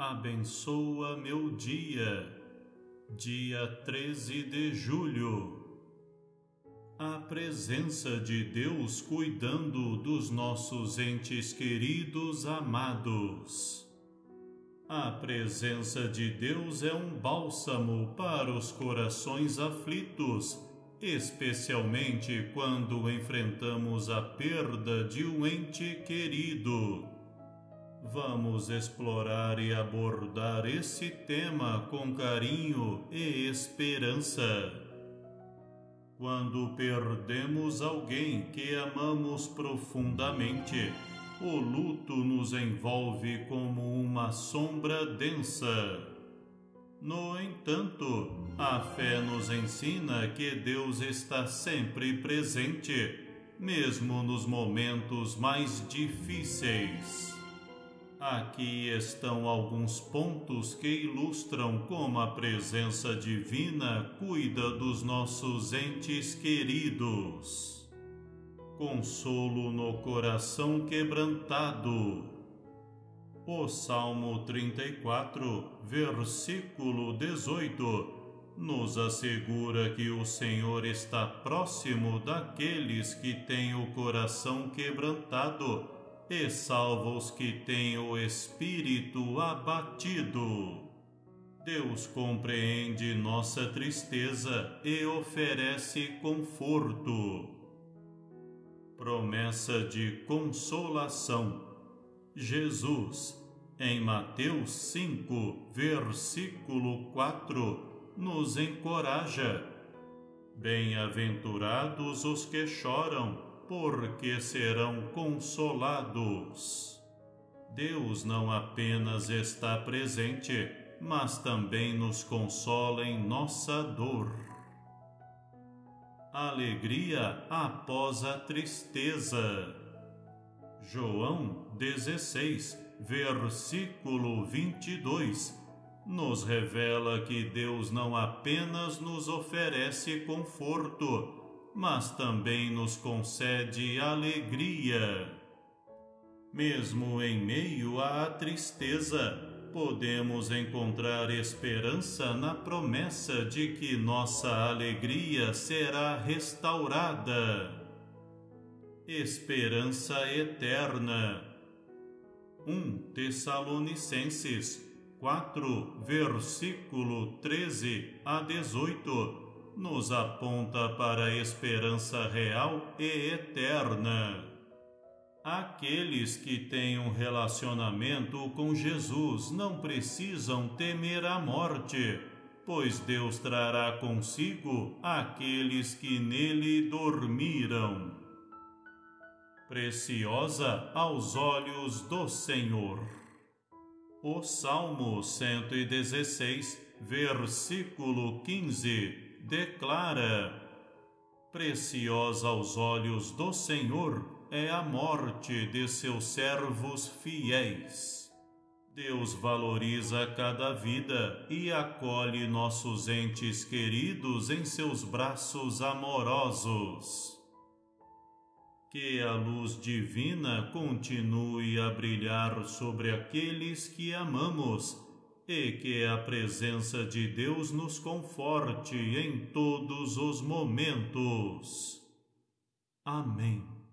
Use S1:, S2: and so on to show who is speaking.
S1: abençoa meu dia, dia 13 de julho. A presença de Deus cuidando dos nossos entes queridos amados. A presença de Deus é um bálsamo para os corações aflitos, especialmente quando enfrentamos a perda de um ente querido. Vamos explorar e abordar esse tema com carinho e esperança. Quando perdemos alguém que amamos profundamente, o luto nos envolve como uma sombra densa. No entanto, a fé nos ensina que Deus está sempre presente, mesmo nos momentos mais difíceis. Aqui estão alguns pontos que ilustram como a presença divina cuida dos nossos entes queridos. Consolo no coração quebrantado. O Salmo 34, versículo 18, nos assegura que o Senhor está próximo daqueles que têm o coração quebrantado e salva os que têm o espírito abatido. Deus compreende nossa tristeza e oferece conforto. Promessa de consolação. Jesus, em Mateus 5, versículo 4, nos encoraja: Bem-aventurados os que choram, porque serão consolados. Deus não apenas está presente, mas também nos consola em nossa dor. Alegria após a tristeza. João 16, versículo 22, nos revela que Deus não apenas nos oferece conforto, mas também nos concede alegria. Mesmo em meio à tristeza, podemos encontrar esperança na promessa de que nossa alegria será restaurada. Esperança eterna. 1 Tessalonicenses 4, versículo 13 a 18, nos aponta para a esperança real e eterna. Aqueles que têm um relacionamento com Jesus não precisam temer a morte, pois Deus trará consigo aqueles que nele dormiram. Preciosa aos olhos do Senhor. O Salmo 116, versículo 15, declara: Preciosa aos olhos do Senhor é a morte de seus servos fiéis. Deus valoriza cada vida e acolhe nossos entes queridos em seus braços amorosos. Que a luz divina continue a brilhar sobre aqueles que amamos e que a presença de Deus nos conforte em todos os momentos. Amém.